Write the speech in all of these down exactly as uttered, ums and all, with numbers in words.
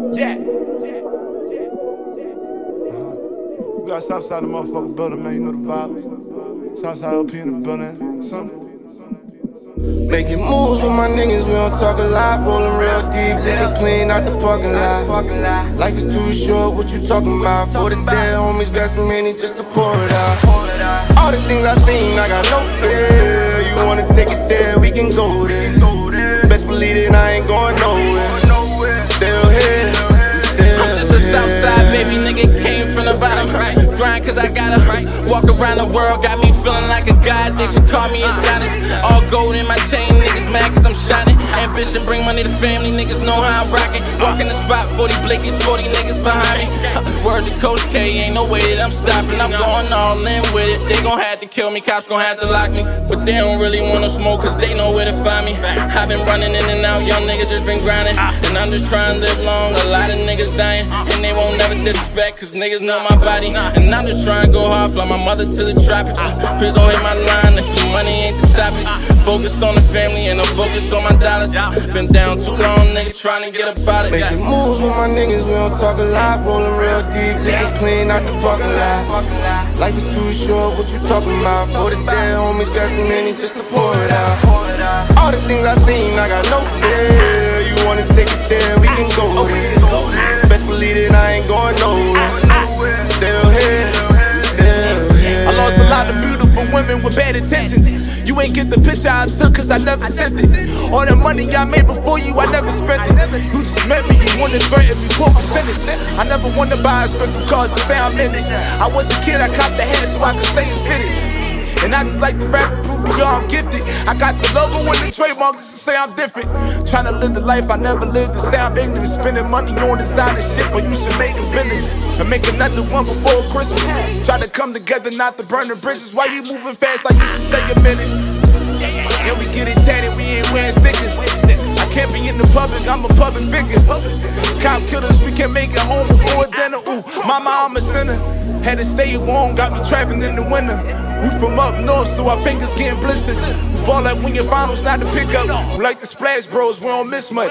Yeah. We got Southside the motherfucking building, man. You know the vibe. Southside L P in the building. Something. Making moves with my niggas, we don't talk a lot. Rolling real deep, living clean out the parking lot. Life is too short, what you talking about? For the dead homies, got some money just to pour it out. All the things I seen, I got no fear. You wanna take it there, we can go there. Best believe it, I ain't going nowhere. Still here, still I'm just a Southside baby, nigga, came from the bottom. Grind cause I gotta walk around the world, got me feeling like a god. They should call me Adonis. All gold in my chain, niggas mad cause I'm shining. Ambition bring money to family, niggas know how I'm rocking. Walk in the spot, forty blickies, forty niggas behind me. Word to Coach K, ain't no way that I'm stopping. I'm going all in with it. They gon' have to kill me, cops gon' have to lock me. But they don't really wanna smoke cause they know where to find me. I've been running in and out, young nigga just been grinding. And I'm just trying to live long, a lot of niggas dying. And they won't never disrespect cause niggas know my body. And I'm just trying to go hard, fly my mother to the tropics. Please don't hit my line if the money ain't the topic. Focused on the family and I'm focused on my dollars. Been down too long, nigga, trying to get about it. Making moves with my niggas, we don't talk a lot. Rolling real deep, living clean out the parking lot. Life is too short, what you talking about? For the dead homies, got some money just to pour it out. All the things I seen, I got no fear. You wanna take it there, we can go there. Best believe it, I ain't going nowhere. Still here, still here. I lost a lot of beautiful women with bad intentions. You ain't get the picture I took cause I never sent it. All the money I made before you, I never spent it. You just met me, you wanna threaten me for percentage. I never wanna buy expensive cars and say I'm in it. I was a kid, I copped the hat so I could say and spit it. And I just like the rap and prove to y'all I'm gifted. I got the logo and the trademark just to say I'm different. Tryna live the life I never lived to say I'm ignorant. Spending money on designer shit, but you should make a business. And make another one before Christmas. Try to come together, not to burn the bridges. Why you moving fast like you should say a minute? Yeah, we get it tatted, we ain't wearing stickers. I can't be in the public, I'm a public figure. Cop killers, we can't make it home before dinner. Ooh, mama, I'm a sinner. Had to stay warm, got me trapping in the winter. We from up north, so our fingers getting blisters. We ball like when your finals not to pick up. We like the Splash Bros, we don't miss much.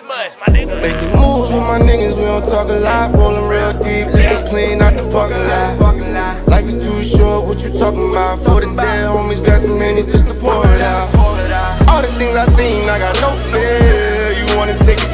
Making moves with my niggas, we don't talk a lot. Rolling real deep, living clean out the parking lot. Life is too short, what you talking about? For the dead homies, got some money just to pour it out. All the things I seen, I got no fear. You wanna take it